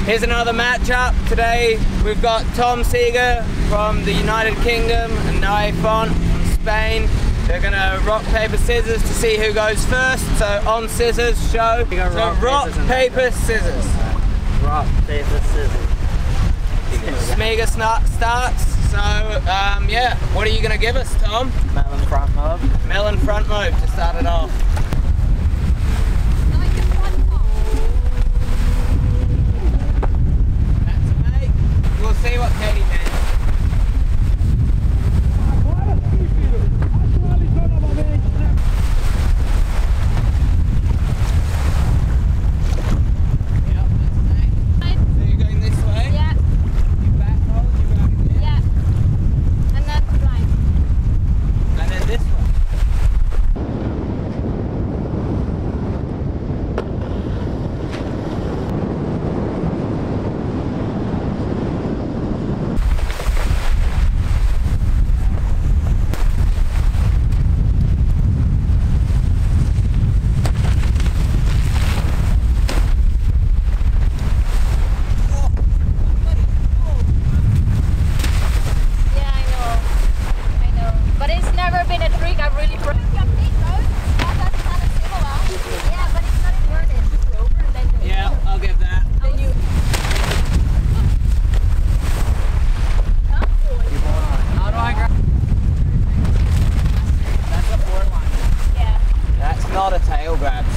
Here's another matchup. Today we've got Tom Seager from the United Kingdom and Noe Font from Spain. They're gonna rock, paper, scissors to see who goes first. So on scissors, show. So rock, paper, scissors. Rock, paper, scissors. Smeagol starts. So yeah, what are you gonna give us, Tom? Melon front mob. Melon front mob to start it off. That's a mate. We'll see what Katie meant. Not a tail grab,